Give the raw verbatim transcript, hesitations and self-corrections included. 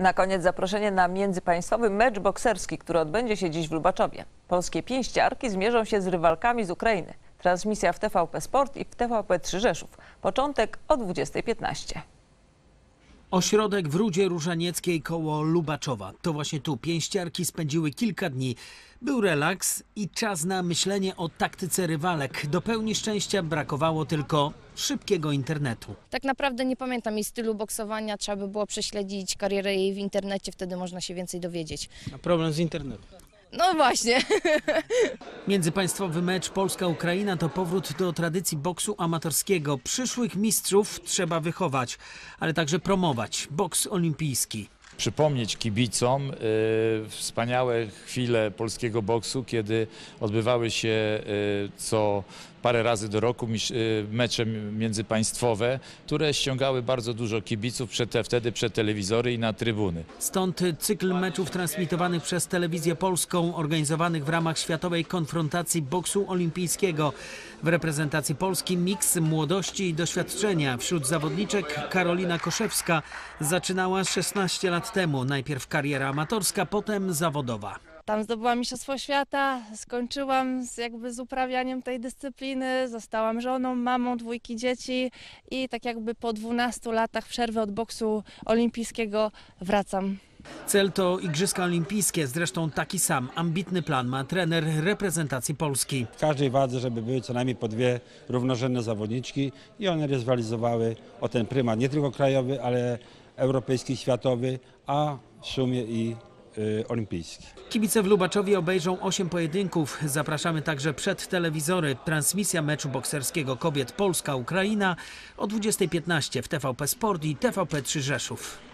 Na koniec zaproszenie na międzypaństwowy mecz bokserski, który odbędzie się dziś w Lubaczowie. Polskie pięściarki zmierzą się z rywalkami z Ukrainy. Transmisja w T V P Sport i w T V P trzy Rzeszów. Początek o dwudziestej piętnaście. Ośrodek w Rudzie Różanieckiej koło Lubaczowa. To właśnie tu pięściarki spędziły kilka dni. Był relaks i czas na myślenie o taktyce rywalek. Do pełni szczęścia brakowało tylko szybkiego internetu. Tak naprawdę nie pamiętam jej stylu boksowania. Trzeba by było prześledzić karierę jej w internecie, wtedy można się więcej dowiedzieć. A problem z internetem? No właśnie. Międzypaństwowy mecz Polska-Ukraina to powrót do tradycji boksu amatorskiego. Przyszłych mistrzów trzeba wychować, ale także promować boks olimpijski. Przypomnieć kibicom y, wspaniałe chwile polskiego boksu, kiedy odbywały się y, co parę razy do roku y, mecze międzypaństwowe, które ściągały bardzo dużo kibiców przed, wtedy przed telewizory i na trybuny. Stąd cykl meczów transmitowanych przez Telewizję Polską, organizowanych w ramach Światowej Konfrontacji Boksu Olimpijskiego. W reprezentacji Polski miks młodości i doświadczenia. Wśród zawodniczek Karolina Koszewska zaczynała szesnaście lat temu. Najpierw kariera amatorska, potem zawodowa. Tam zdobyłam Mistrzostwo Świata, skończyłam z, jakby z uprawianiem tej dyscypliny, zostałam żoną, mamą dwójki dzieci i tak jakby po dwunastu latach przerwy od boksu olimpijskiego wracam. Cel to Igrzyska Olimpijskie, zresztą taki sam ambitny plan ma trener reprezentacji Polski. W każdej wadze, żeby były co najmniej po dwie równorzędne zawodniczki i one rywalizowały o ten prymat nie tylko krajowy, ale europejski, światowy, a w sumie i y, olimpijski. Kibice w Lubaczowie obejrzą osiem pojedynków. Zapraszamy także przed telewizory. Transmisja meczu bokserskiego kobiet Polska-Ukraina o dwudziestej piętnaście w T V P Sport i T V P trzy Rzeszów.